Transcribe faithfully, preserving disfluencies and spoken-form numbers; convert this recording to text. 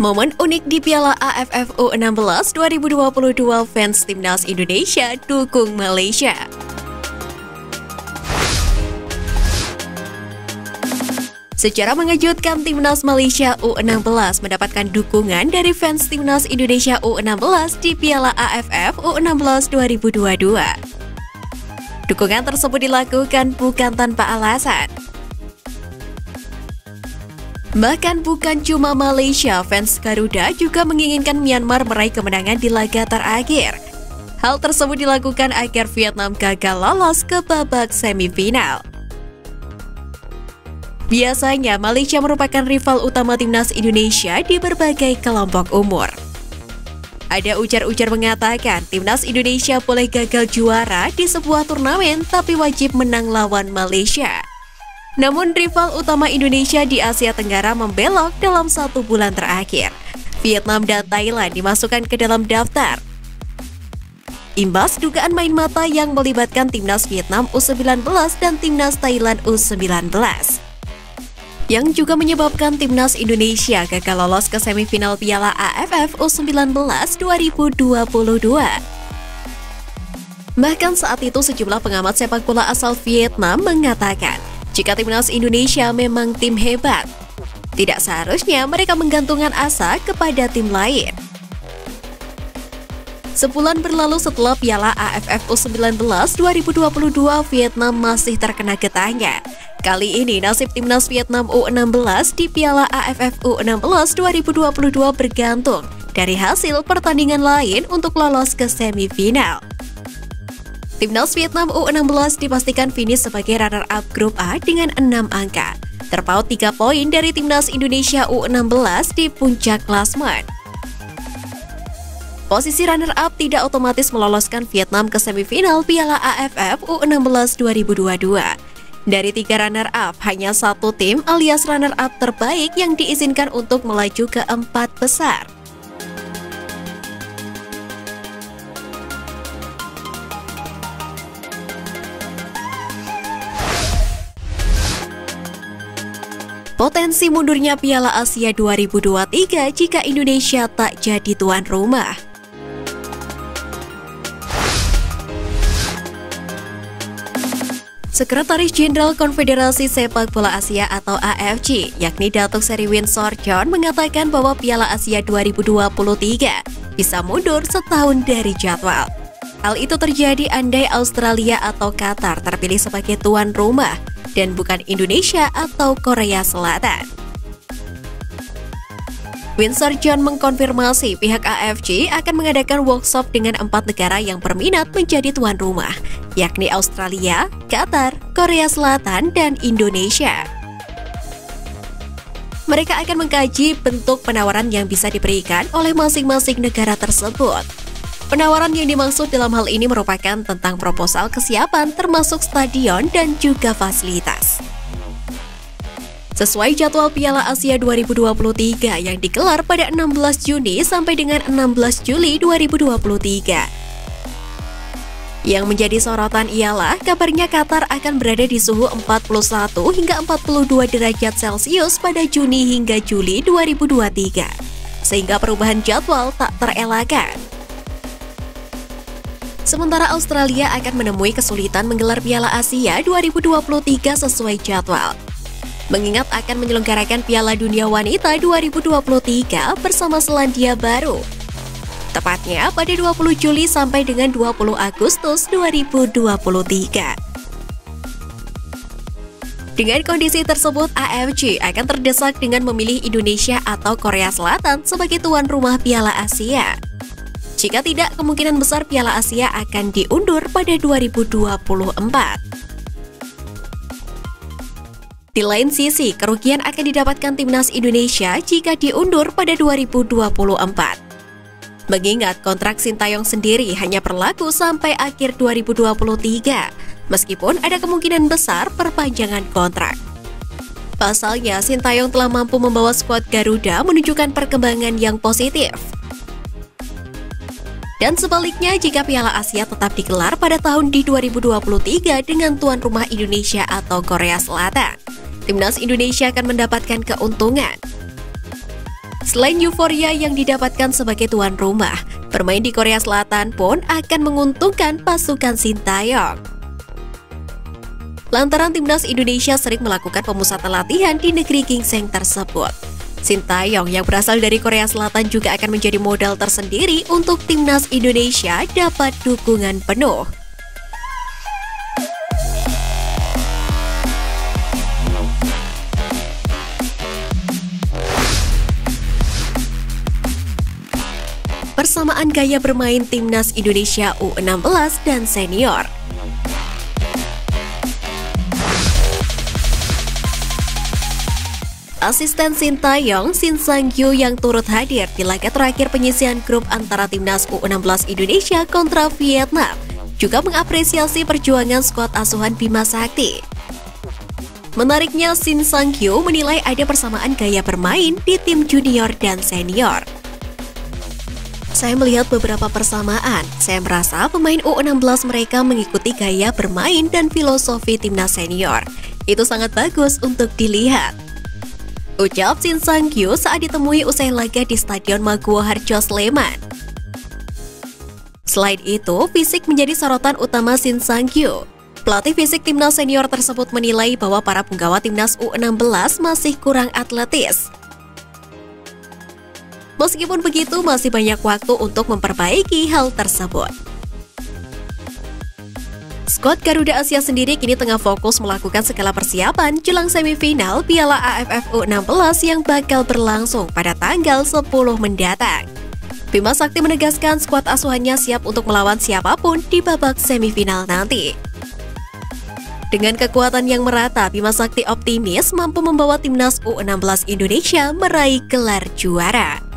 Momen unik di Piala A F F U enam belas dua ribu dua puluh dua, fans Timnas Indonesia dukung Malaysia. Secara mengejutkan, Timnas Malaysia U enam belas mendapatkan dukungan dari fans Timnas Indonesia U enam belas di Piala A F F U enam belas dua ribu dua puluh dua. Dukungan tersebut dilakukan bukan tanpa alasan. Bahkan bukan cuma Malaysia, fans Garuda juga menginginkan Myanmar meraih kemenangan di laga terakhir. Hal tersebut dilakukan agar Vietnam gagal lolos ke babak semifinal. Biasanya, Malaysia merupakan rival utama Timnas Indonesia di berbagai kelompok umur. Ada ujar-ujar mengatakan, Timnas Indonesia boleh gagal juara di sebuah turnamen, tapi wajib menang lawan Malaysia. Namun rival utama Indonesia di Asia Tenggara membelok dalam satu bulan terakhir. Vietnam dan Thailand dimasukkan ke dalam daftar. Imbas dugaan main mata yang melibatkan Timnas Vietnam U sembilan belas dan Timnas Thailand U sembilan belas. Yang juga menyebabkan Timnas Indonesia gagal lolos ke semifinal Piala A F F U sembilan belas dua ribu dua puluh dua. Bahkan saat itu sejumlah pengamat sepak bola asal Vietnam mengatakan, jika Timnas Indonesia memang tim hebat, tidak seharusnya mereka menggantungkan asa kepada tim lain. Sebulan berlalu setelah Piala A F F U sembilan belas dua ribu dua puluh dua, Vietnam masih terkena getahnya. Kali ini nasib Timnas Vietnam U enam belas di Piala A F F U enam belas dua ribu dua puluh dua bergantung dari hasil pertandingan lain untuk lolos ke semifinal. Timnas Vietnam U enam belas dipastikan finish sebagai runner-up grup A dengan enam angka, terpaut tiga poin dari Timnas Indonesia U enam belas di puncak klasemen. Posisi runner-up tidak otomatis meloloskan Vietnam ke semifinal Piala A F F U enam belas dua ribu dua puluh dua. Dari tiga runner-up, hanya satu tim alias runner-up terbaik yang diizinkan untuk melaju ke empat besar. Potensi mundurnya Piala Asia dua ribu dua puluh tiga jika Indonesia tak jadi tuan rumah. Sekretaris Jenderal Konfederasi Sepak Bola Asia atau A F C, yakni Datuk Seri Win Sorjon, mengatakan bahwa Piala Asia dua ribu dua puluh tiga bisa mundur setahun dari jadwal. Hal itu terjadi andai Australia atau Qatar terpilih sebagai tuan rumah dan bukan Indonesia atau Korea Selatan. Win Sorjon mengkonfirmasi pihak A F C akan mengadakan workshop dengan empat negara yang berminat menjadi tuan rumah, yakni Australia, Qatar, Korea Selatan, dan Indonesia. Mereka akan mengkaji bentuk penawaran yang bisa diberikan oleh masing-masing negara tersebut. Penawaran yang dimaksud dalam hal ini merupakan tentang proposal kesiapan termasuk stadion dan juga fasilitas. Sesuai jadwal Piala Asia dua ribu dua puluh tiga yang digelar pada enam belas Juni sampai dengan enam belas Juli dua ribu dua puluh tiga. Yang menjadi sorotan ialah kabarnya Qatar akan berada di suhu empat puluh satu hingga empat puluh dua derajat Celcius pada Juni hingga Juli dua ribu dua puluh tiga, sehingga perubahan jadwal tak terelakkan. Sementara Australia akan menemui kesulitan menggelar Piala Asia dua ribu dua puluh tiga sesuai jadwal, mengingat akan menyelenggarakan Piala Dunia Wanita dua ribu dua puluh tiga bersama Selandia Baru, tepatnya pada dua puluh Juli sampai dengan dua puluh Agustus dua ribu dua puluh tiga. Dengan kondisi tersebut, A F C akan terdesak dengan memilih Indonesia atau Korea Selatan sebagai tuan rumah Piala Asia. Jika tidak, kemungkinan besar Piala Asia akan diundur pada dua ribu dua puluh empat. Di lain sisi, kerugian akan didapatkan Timnas Indonesia jika diundur pada dua ribu dua puluh empat. Mengingat kontrak Sintayong sendiri hanya berlaku sampai akhir dua ribu dua puluh tiga, meskipun ada kemungkinan besar perpanjangan kontrak. Pasalnya, Sintayong telah mampu membawa skuad Garuda menunjukkan perkembangan yang positif. Dan sebaliknya, jika Piala Asia tetap digelar pada tahun di dua ribu dua puluh tiga dengan tuan rumah Indonesia atau Korea Selatan, Timnas Indonesia akan mendapatkan keuntungan. Selain euforia yang didapatkan sebagai tuan rumah, bermain di Korea Selatan pun akan menguntungkan pasukan Sintayong. Lantaran timnas Indonesia sering melakukan pemusatan latihan di negeri gingseng tersebut. Sintayong yang berasal dari Korea Selatan juga akan menjadi modal tersendiri untuk timnas Indonesia dapat dukungan penuh. Persamaan gaya bermain timnas Indonesia U enam belas dan senior. Asisten Sintayong, Shin Sang-gyu yang turut hadir di laga terakhir penyisihan grup antara timnas U enam belas Indonesia kontra Vietnam, juga mengapresiasi perjuangan skuad asuhan Bima Sakti. Menariknya, Shin Sang-gyu menilai ada persamaan gaya bermain di tim junior dan senior. Saya melihat beberapa persamaan. Saya merasa pemain U enam belas mereka mengikuti gaya bermain dan filosofi timnas senior. Itu sangat bagus untuk dilihat, ucap Shin Sang-gyu saat ditemui usai laga di Stadion Maguwo Harjo Sleman. Selain itu, fisik menjadi sorotan utama Shin Sang-gyu. Pelatih fisik timnas senior tersebut menilai bahwa para penggawa timnas U enam belas masih kurang atletis. Meskipun begitu, masih banyak waktu untuk memperbaiki hal tersebut. Skuad Garuda Asia sendiri kini tengah fokus melakukan segala persiapan jelang semifinal Piala A F F U enam belas yang bakal berlangsung pada tanggal sepuluh mendatang. Bima Sakti menegaskan skuad asuhannya siap untuk melawan siapapun di babak semifinal nanti. Dengan kekuatan yang merata, Bima Sakti optimis mampu membawa timnas U enam belas Indonesia meraih gelar juara.